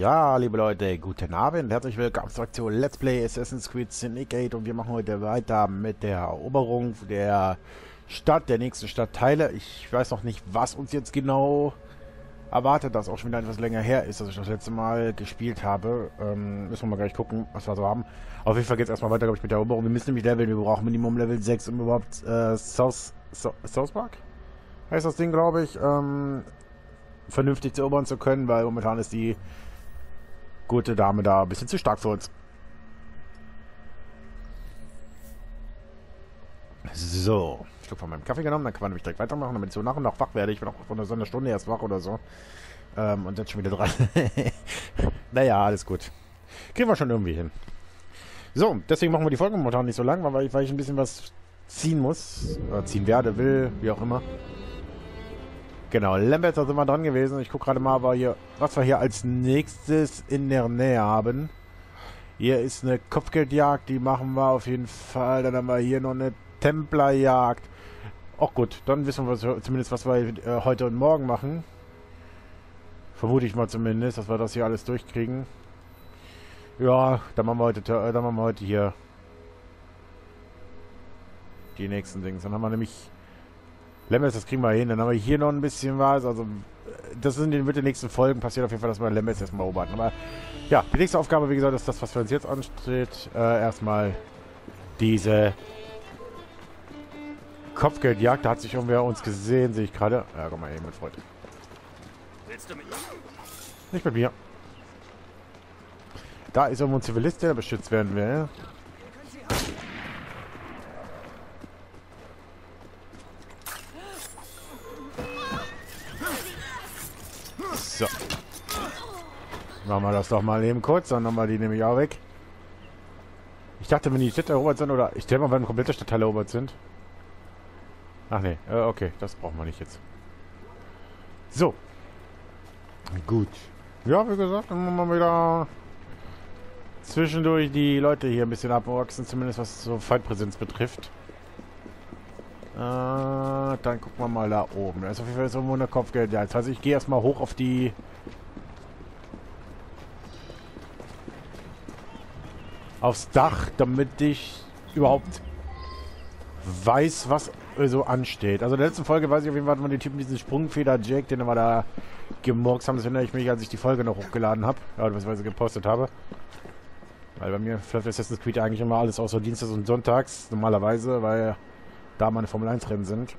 Ja, liebe Leute, guten Abend, herzlich willkommen zur Aktion Let's Play Assassin's Creed Syndicate und wir machen heute weiter mit der Eroberung der Stadt, der nächsten Stadtteile. Ich weiß noch nicht, was uns jetzt genau erwartet, das auch schon wieder etwas länger her ist, dass ich das letzte Mal gespielt habe. Müssen wir mal gleich gucken, was wir so haben. Auf jeden Fall geht es erstmal weiter, glaube ich, mit der Eroberung. Wir müssen nämlich leveln, wir brauchen Minimum Level 6, um überhaupt South Park? Heißt das Ding, glaube ich, vernünftig zu erobern zu können, weil momentan ist die gute Dame da ein bisschen zu stark für uns. So, ich habe von meinem Kaffee genommen, dann kann man nämlich direkt weitermachen, damit ich so nach und nach wach werde. Ich bin auch von so einer Stunde erst wach oder so. Und jetzt schon wieder dran. Naja, alles gut. Kriegen wir schon irgendwie hin. So, deswegen machen wir die Folge momentan nicht so lang, weil ich ein bisschen was ziehen muss. Oder ziehen werde, will, wie auch immer. Genau, Lambert, da sind wir dran gewesen. Ich gucke gerade mal, was wir hier als nächstes in der Nähe haben. Hier ist eine Kopfgeldjagd, die machen wir auf jeden Fall. Dann haben wir hier noch eine Templerjagd. Ach gut, dann wissen wir zumindest, was wir heute und morgen machen. Vermute ich mal zumindest, dass wir das hier alles durchkriegen. Ja, dann machen wir heute hier die nächsten Dinge. Dann haben wir nämlich Lambert, das kriegen wir hin. Dann haben wir hier noch ein bisschen was. Also, das wird in den nächsten Folgen passiert auf jeden Fall, dass wir Lambert erstmal erobern. Aber ja, die nächste Aufgabe, wie gesagt, ist das, was für uns jetzt ansteht. Erstmal diese Kopfgeldjagd. Da hat sich irgendwer uns gesehen, sehe ich gerade. Ja, komm mal eben mit Freude. Willst du mit? Nicht mit mir. Da ist irgendwo ein Zivilist, der beschützt werden will. So. Machen wir das doch mal eben kurz, dann nochmal die nämlich auch weg. Ich dachte, wenn die Städte erobert sind, oder ich denke mal, wenn komplette Stadtteile erobert sind. Ach nee, okay, das brauchen wir nicht jetzt. So. Gut. Ja, wie gesagt, dann machen wir wieder zwischendurch die Leute hier ein bisschen abwachsen, zumindest was so Feindpräsenz betrifft. Dann gucken wir mal da oben. Da ist auf jeden Fall irgendwo eine Kopfgeldjagd. Also ich gehe erstmal hoch auf die aufs Dach, damit ich überhaupt weiß, was so ansteht. Also in der letzten Folge weiß ich auf jeden Fall, dass man den Typen, diesen Sprungfeder Jake, den wir da gemurkst haben, das erinnere ich mich, als ich die Folge noch hochgeladen habe. Ja, beziehungsweise gepostet habe. Weil bei mir läuft Assassin's Creed eigentlich immer alles außer Dienstags und Sonntags, normalerweise, weil da meine Formel 1 Rennen sind.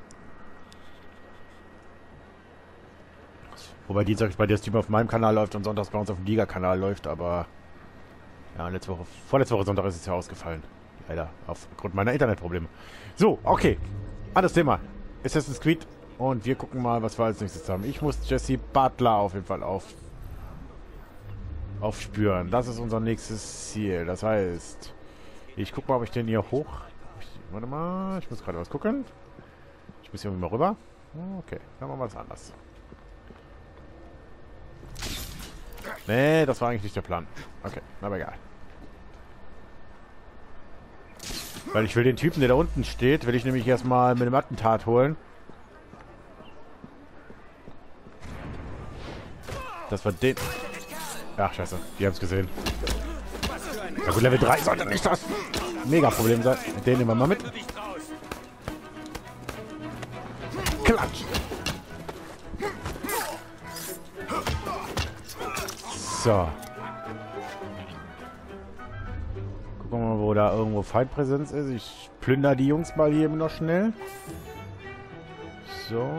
Wobei Dienstag bei der Stream auf meinem Kanal läuft und sonntags bei uns auf dem Liga-Kanal läuft, aber ja, vorletzte Woche Sonntag ist es ja ausgefallen. Leider, aufgrund meiner Internetprobleme. So, okay. Anderes Thema. Assassin's Creed und wir gucken mal, was wir als nächstes haben. Ich muss Jesse Butler auf jeden Fall aufspüren. Das ist unser nächstes Ziel. Das heißt, ich gucke mal, ob ich den hier hoch... Warte mal, ich muss gerade was gucken. Ich muss hier irgendwie mal rüber. Okay, dann machen wir was anderes. Nee, das war eigentlich nicht der Plan. Okay, aber egal. Weil ich will den Typen, der da unten steht, will ich nämlich erstmal mit dem Attentat holen. Das war den... Ach, scheiße, die haben es gesehen. Ja gut, Level 3 sollte nicht das Mega-Problem sein. Den nehmen wir mal mit. Klatsch! So. Gucken wir mal, wo da irgendwo Feindpräsenz ist. Ich plündere die Jungs mal hier eben noch schnell. So.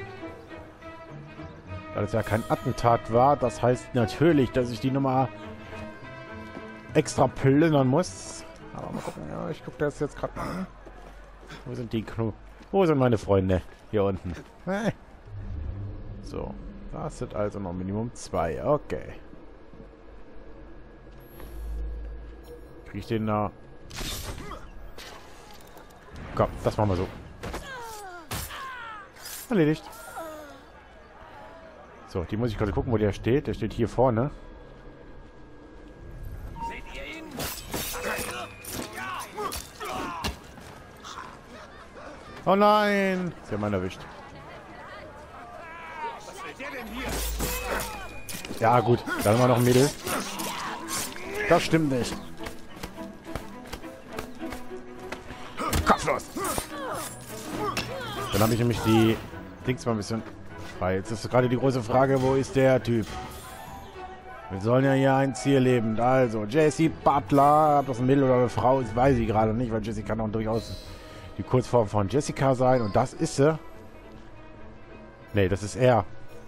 Da das ja kein Attentat war, das heißt natürlich, dass ich die Nummer extra plündern muss. Aber mal gucken, ja, ich gucke das jetzt gerade mal an. Wo sind die Wo sind meine Freunde? Hier unten. So. Das sind also noch Minimum 2. Okay. Kriege ich den da? Komm, das machen wir so. Erledigt. So, die muss ich gerade gucken, wo der steht. Der steht hier vorne. Oh nein! Sie haben einen erwischt. Was will der denn hier? Ja, gut. Dann haben wir noch ein Mädel. Das stimmt nicht. Kopflos! Dann habe ich nämlich die Dings mal ein bisschen frei. Jetzt ist gerade die große Frage, wo ist der Typ? Wir sollen ja hier ein Ziel leben. Also, Jessie Butler. Ob das ein Mädel oder eine Frau ist, weiß ich gerade nicht, weil Jessie kann auch durchaus die Kurzform von Jessica sein. Und das ist sie. Nee, das ist er.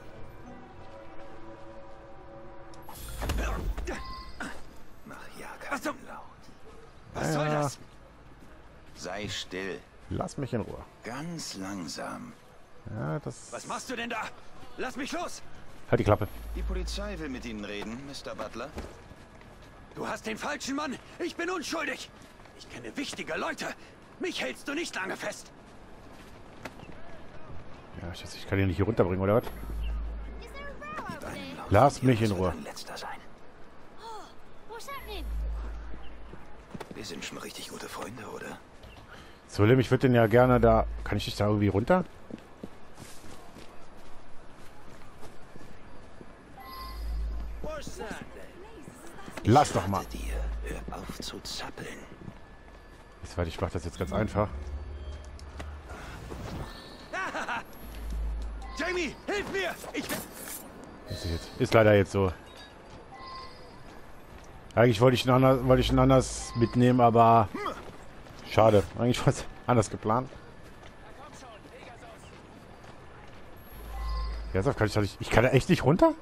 Was soll das? Sei still. Lass mich in Ruhe. Ganz langsam. Ja, das... Was machst du denn da? Lass mich los! Halt die Klappe. Die Polizei will mit Ihnen reden, Mr. Butler. Du hast den falschen Mann. Ich bin unschuldig. Ich kenne wichtige Leute. Mich hältst du nicht lange fest. Ja, Scheiße, ich kann ihn nicht hier runterbringen, oder was? Dein Laut Lass mich in wird Ruhe. dein letzter sein. What's happening? Wir sind schon richtig gute Freunde, oder? So, Lim, ich würde den ja gerne da... Kann ich dich da irgendwie runter? Lass doch mal. Rate dir, hör auf zu zappeln. Ich mache das jetzt ganz einfach. Jamie, hilf mir! Ist leider jetzt so. Eigentlich wollte ich ihn anders mitnehmen, aber... Schade. Eigentlich war es anders geplant. Ernsthaft, kann ich da nicht... Ich kann da echt nicht runter?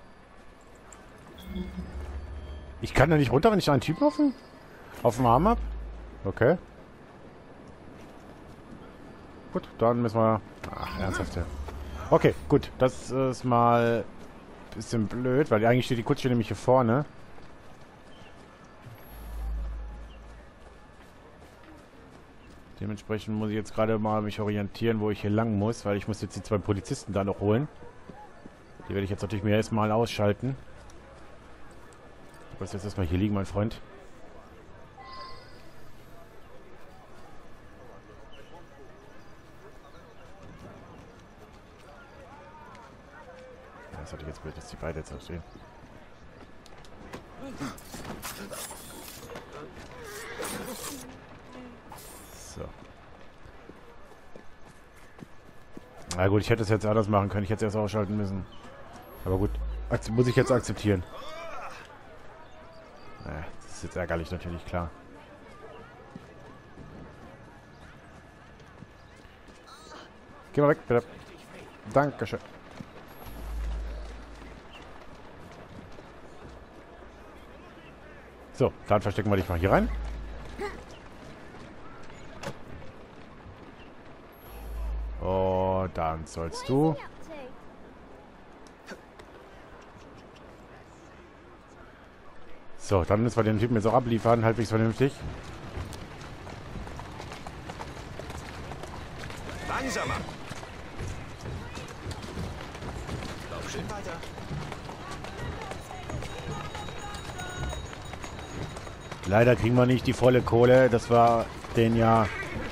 Ich kann da nicht runter, wenn ich da einen Typen auf dem Arm habe? Okay. Gut, dann müssen wir... Ach, ernsthaft, ja. Okay, gut. Das ist mal ein bisschen blöd, weil eigentlich steht die Kutsche nämlich hier vorne. Dementsprechend muss ich jetzt gerade mal mich orientieren, wo ich hier lang muss, weil ich muss jetzt die 2 Polizisten da noch holen. Die werde ich jetzt natürlich mir erstmal ausschalten. Du wirst jetzt erstmal hier liegen, mein Freund. Ja, das hatte ich jetzt blöd, dass die beide jetzt aufstehen. So. Na gut, ich hätte es jetzt anders machen können. Ich hätte es erst ausschalten müssen. Aber gut, muss ich jetzt akzeptieren. Das ist jetzt ärgerlich natürlich, klar. Geh mal weg, bitte. Dankeschön. So, dann verstecken wir dich mal hier rein. Und dann sollst du... So, dann müssen wir den Typen jetzt auch abliefern, halbwegs vernünftig. Langsamer. Lauf schön weiter. Leider kriegen wir nicht die volle Kohle. Das war den ja...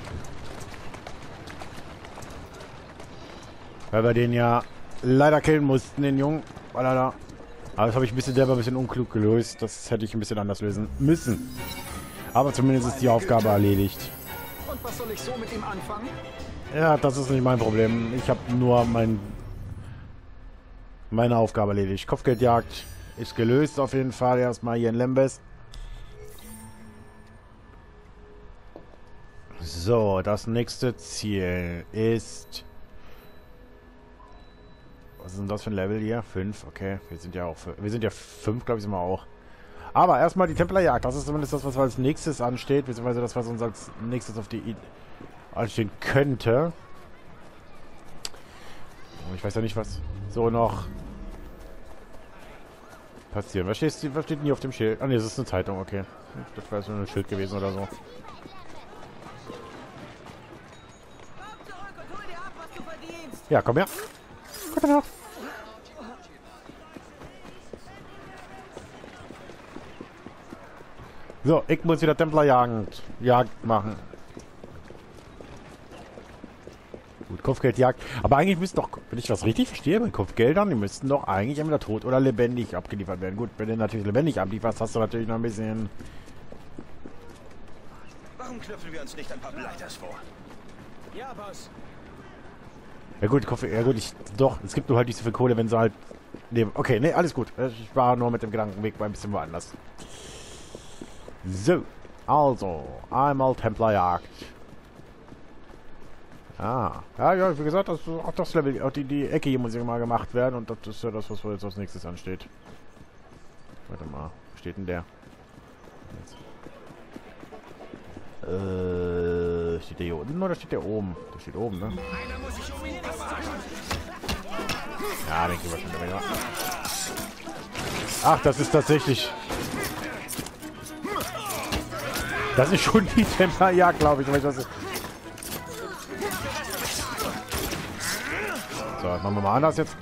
Weil wir den ja leider killen mussten, den Jungen. Weil er da... Aber das habe ich selber ein bisschen unklug gelöst. Das hätte ich ein bisschen anders lösen müssen. Aber zumindest ist die Aufgabe erledigt. Und was soll ich so mit ihm anfangen? Ja, das ist nicht mein Problem. Ich habe nur meine Aufgabe erledigt. Kopfgeldjagd ist gelöst auf jeden Fall. Erstmal hier in Lembes. So, das nächste Ziel ist... Was ist denn das für ein Level hier? 5, okay. Wir sind ja 5, glaube ich, sind wir auch. Aber erstmal die Templerjagd. Das ist zumindest das, was als nächstes ansteht, beziehungsweise das, was uns als nächstes auf die anstehen könnte. Ich weiß ja nicht, was so noch passiert. Was steht denn hier auf dem Schild? Ah ne, das ist eine Zeitung, okay. Das wäre so ein Schild gewesen oder so. Ja, komm her. Gute Nacht. So, ich muss wieder Templerjagd machen. Gut, Kopfgeldjagd. Aber eigentlich müssten doch, wenn ich das richtig verstehe, mit Kopfgeldern, die müssten doch eigentlich entweder tot oder lebendig abgeliefert werden. Gut, wenn du natürlich lebendig ablieferst, hast du natürlich noch ein bisschen... Warum knüpfen wir uns nicht ein paar Blighters vor? Ja, Boss. Ja gut, doch, es gibt nur halt nicht so viel Kohle, wenn sie halt... Nee, okay, nee, alles gut. Ich war nur mit dem Gedankenweg bei ein bisschen woanders. So, also, einmal Templerjagd. Ah, ja, wie gesagt, auch das Level, auch die Ecke hier muss ja mal gemacht werden und das ist ja das, was jetzt als nächstes ansteht. Warte mal, wo steht denn der? Steht der hier unten oder steht der oben? Der steht oben, ne? Ja, den kriegen wir schon wieder. Ach, das ist tatsächlich... Das ist schon die Templerjagd, glaube ich. So, machen wir mal anders jetzt.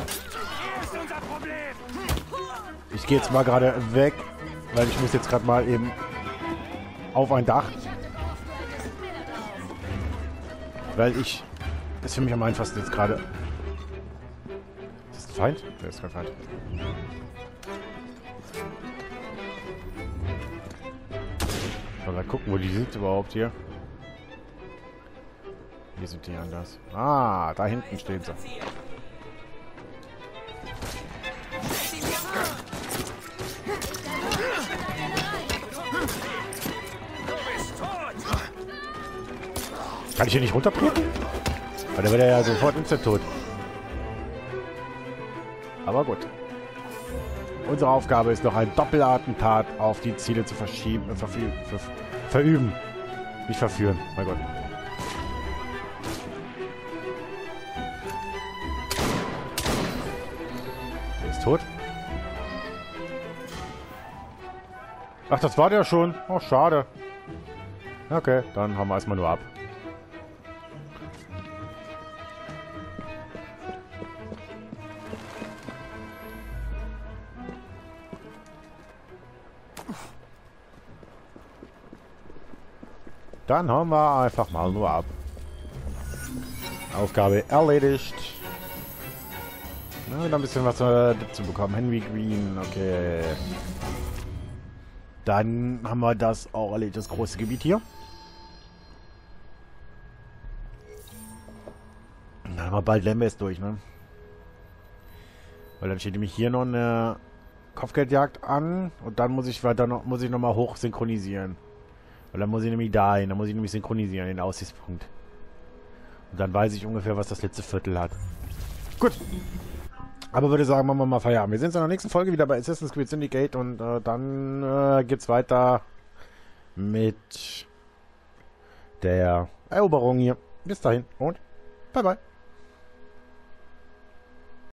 Ich gehe jetzt mal gerade weg, weil ich muss jetzt gerade mal eben auf ein Dach. Weil ich... Das ist für mich am einfachsten jetzt gerade... Ist das ein Feind? Der ist kein Feind. Mal gucken, wo die sind überhaupt hier. Hier sind die anders. Ah, da hinten stehen sie. Kann ich hier nicht runtertreten? Weil der wird ja sofort instant tot. Aber gut. Unsere Aufgabe ist noch ein Doppelattentat auf die Ziele zu verschieben, verüben. Nicht verführen. Mein Gott. Der ist tot. Ach, das war der schon. Oh, schade. Okay, dann haben wir erstmal nur ab. Dann hauen wir einfach mal nur ab. Aufgabe erledigt. Na, wieder ein bisschen was dazu bekommen. Henry Green, okay. Dann haben wir das auch erledigt, das große Gebiet hier. Dann haben wir bald Lambeth durch, ne? Weil dann steht nämlich hier noch eine Kopfgeldjagd an und dann muss ich noch mal hoch synchronisieren. Weil dann muss ich nämlich dahin, dann muss ich nämlich synchronisieren, den Aussichtspunkt. Und dann weiß ich ungefähr, was das letzte Viertel hat. Gut. Aber würde sagen, machen wir mal Feierabend. Wir sehen uns in der nächsten Folge wieder bei Assassin's Creed Syndicate und dann geht's weiter mit der Eroberung hier. Bis dahin und bye bye.